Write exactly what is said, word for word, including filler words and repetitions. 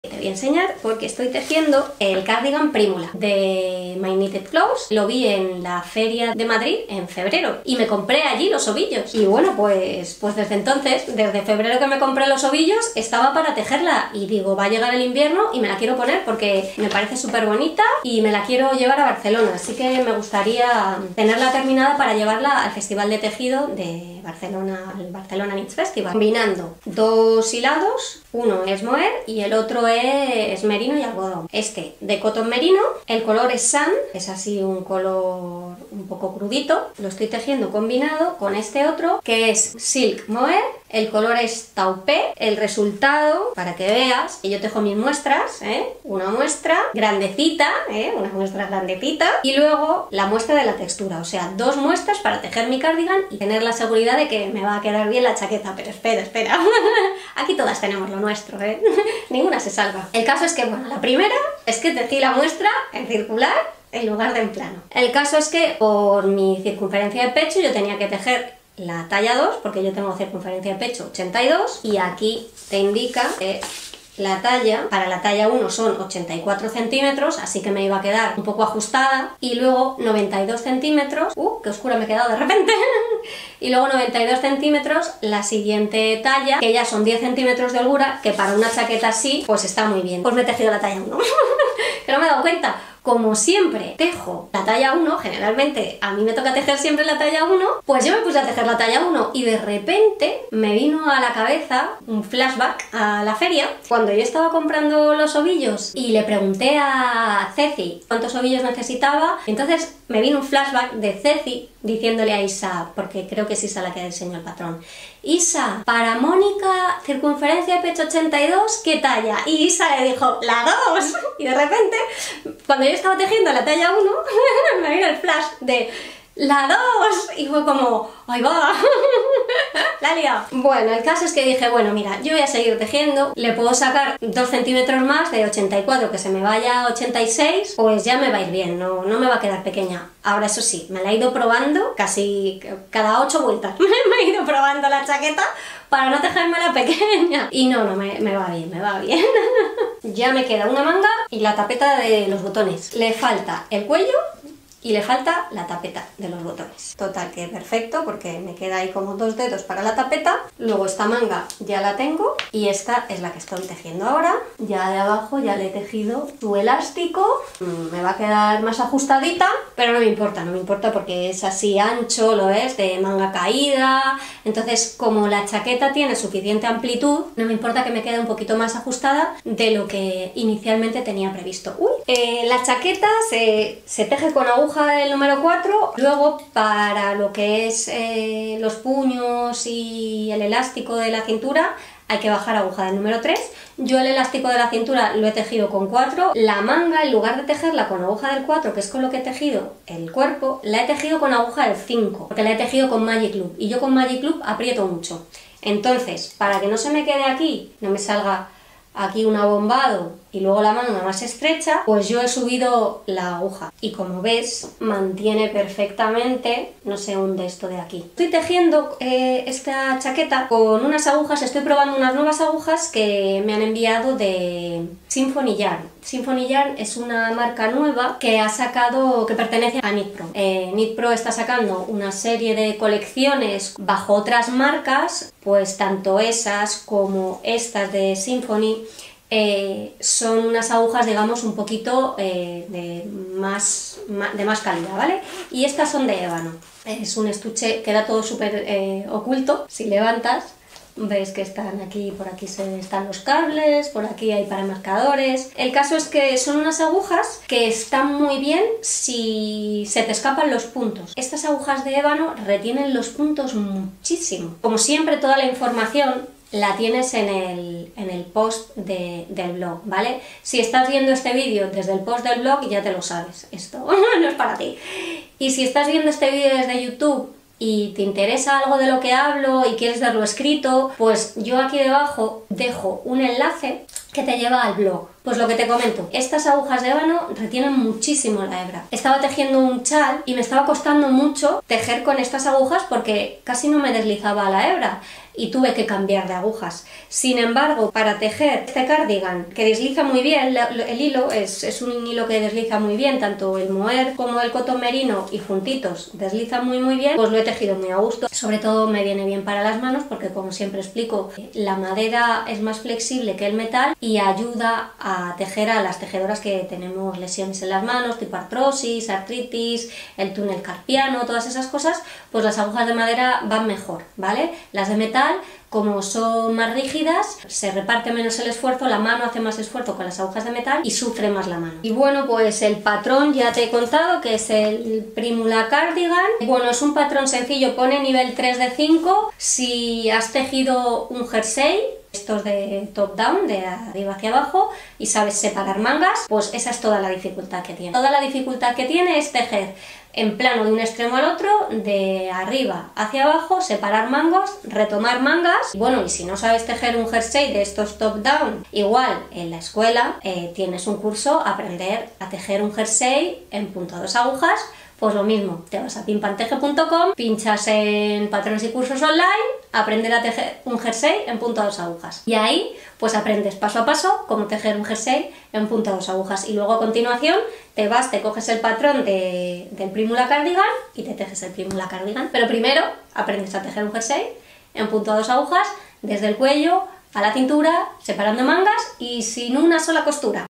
Te voy a enseñar porque estoy tejiendo el cardigan Primula de My Knitted Clothes. Lo vi en la feria de Madrid en febrero y me compré allí los ovillos. Y bueno, pues, pues desde entonces, desde febrero que me compré los ovillos, estaba para tejerla. Y digo, va a llegar el invierno y me la quiero poner porque me parece súper bonita y me la quiero llevar a Barcelona. Así que me gustaría tenerla terminada para llevarla al Festival de Tejido de Barcelona, al Barcelona Knits Festival. Combinando dos hilados, uno es mohair y el otro es merino y algodón. Este de cotton merino, el color es sand, es así un color un poco crudito. Lo estoy tejiendo combinado con este otro que es silk mohair, el color es taupé. El resultado, para que veas, que yo tejo mis muestras, ¿eh? Una muestra grandecita, ¿eh? Una muestra grandecita y luego la muestra de la textura, o sea, dos muestras para tejer mi cardigan y tener la seguridad de que me va a quedar bien la chaqueta. Pero espera, espera, aquí todas tenemos lo nuestro, ¿eh? Ninguna se salva. El caso es que, bueno, la primera es que tejí la muestra en circular en lugar de en plano. El caso es que por mi circunferencia de pecho yo tenía que tejer la talla dos, porque yo tengo circunferencia de pecho ochenta y dos, y aquí te indica que la talla, para la talla uno son ochenta y cuatro centímetros, así que me iba a quedar un poco ajustada, y luego noventa y dos centímetros, ¡uh, qué oscura me he quedado de repente! Y luego noventa y dos centímetros la siguiente talla, que ya son diez centímetros de holgura, que para una chaqueta así, pues está muy bien. Pues me he tejido la talla uno, que no me he dado cuenta. Como siempre tejo la talla uno, generalmente a mí me toca tejer siempre la talla uno, pues yo me puse a tejer la talla uno y de repente me vino a la cabeza un flashback a la feria, cuando yo estaba comprando los ovillos y le pregunté a Ceci cuántos ovillos necesitaba. Entonces me vino un flashback de Ceci diciéndole a Isa, porque creo que es Isa la que diseñó el patrón: Isa, para Mónica, circunferencia de pecho ochenta y dos, ¿qué talla? Y Isa le dijo, la dos. Y de repente, cuando yo estaba tejiendo la talla uno, me vino el flash de la dos. Y fue como, ¡ahí va! La he liado. Bueno, el caso es que dije, bueno, mira, yo voy a seguir tejiendo, le puedo sacar dos centímetros más de ochenta y cuatro, que se me vaya a ochenta y seis, pues ya me va a ir bien, no, no me va a quedar pequeña. Ahora, eso sí, me la he ido probando casi cada ocho vueltas. Me he ido probando la chaqueta para no tejérmela pequeña. Y no, no, me, me va bien, me va bien. Ya me queda una manga y la tapeta de los botones. Le falta el cuello y le falta la tapeta de los botones. Total, que perfecto, porque me queda ahí como dos dedos para la tapeta. Luego esta manga ya la tengo y esta es la que estoy tejiendo ahora. Ya de abajo ya le he tejido su elástico. Me va a quedar más ajustadita, pero no me importa, no me importa porque es así ancho, lo es, de manga caída. Entonces, como la chaqueta tiene suficiente amplitud, no me importa que me quede un poquito más ajustada de lo que inicialmente tenía previsto. Uy, eh, la chaqueta se, se teje con aguja del número cuatro, luego para lo que es eh, los puños y el elástico de la cintura hay que bajar aguja del número tres. Yo el elástico de la cintura lo he tejido con cuatro, la manga en lugar de tejerla con aguja del cuatro, que es con lo que he tejido el cuerpo, la he tejido con aguja del cinco, porque la he tejido con Magic Loop y yo con Magic Loop aprieto mucho. Entonces, para que no se me quede aquí, no me salga aquí un abombado y luego la manga más estrecha, pues yo he subido la aguja y como ves mantiene perfectamente, no se hunde esto de aquí. Estoy tejiendo eh, esta chaqueta con unas agujas, estoy probando unas nuevas agujas que me han enviado de Symphony Yarn. Symphony Yarn es una marca nueva que ha sacado, que pertenece a Knitpro. Eh, Knitpro está sacando una serie de colecciones bajo otras marcas, pues tanto esas como estas de Symphony Eh, son unas agujas, digamos, un poquito eh, de, más, de más calidad, ¿vale? Y estas son de ébano. Es un estuche, queda todo súper eh, oculto. Si levantas, ves que están aquí, por aquí se, están los cables, por aquí hay para marcadores. El caso es que son unas agujas que están muy bien si se te escapan los puntos. Estas agujas de ébano retienen los puntos muchísimo. Como siempre, toda la información la tienes en el, en el post de, del blog, ¿vale? Si estás viendo este vídeo desde el post del blog ya te lo sabes, esto no es para ti. Y si estás viendo este vídeo desde YouTube y te interesa algo de lo que hablo y quieres verlo escrito, pues yo aquí debajo dejo un enlace que te lleva al blog. Pues lo que te comento, estas agujas de ébano retienen muchísimo la hebra. Estaba tejiendo un chal y me estaba costando mucho tejer con estas agujas porque casi no me deslizaba la hebra. y tuve que cambiar de agujas. Sin embargo, para tejer este cardigan, que desliza muy bien, el hilo es, es un hilo que desliza muy bien, tanto el mohair como el cotón merino y juntitos desliza muy muy bien, pues lo he tejido muy a gusto. Sobre todo me viene bien para las manos porque, como siempre explico, la madera es más flexible que el metal y ayuda a tejer a las tejedoras que tenemos lesiones en las manos, tipo artrosis, artritis, el túnel carpiano, todas esas cosas, pues las agujas de madera van mejor, ¿vale? Las de metal, como son más rígidas, se reparte menos el esfuerzo, la mano hace más esfuerzo con las agujas de metal y sufre más la mano. Y bueno, pues el patrón ya te he contado que es el Primula Cardigan. Bueno, es un patrón sencillo, pone nivel tres de cinco. Si has tejido un jersey, estos de top down, de arriba hacia abajo, y sabes separar mangas, pues esa es toda la dificultad que tiene. Toda la dificultad que tiene es tejer en plano de un extremo al otro, de arriba hacia abajo, separar mangas, retomar mangas. Bueno, y si no sabes tejer un jersey de estos top down, igual en la escuela eh, tienes un curso, aprender a tejer un jersey en punto dos agujas. Pues lo mismo, te vas a pimpanteje punto com, pinchas en patrones y cursos online, aprender a tejer un jersey en punto dos agujas. Y ahí pues aprendes paso a paso cómo tejer un jersey en punto dos agujas. Y luego a continuación te vas, te coges el patrón de, del Primula Cardigan y te tejes el Primula Cardigan. Pero primero aprendes a tejer un jersey en punto dos agujas, desde el cuello a la cintura, separando mangas y sin una sola costura.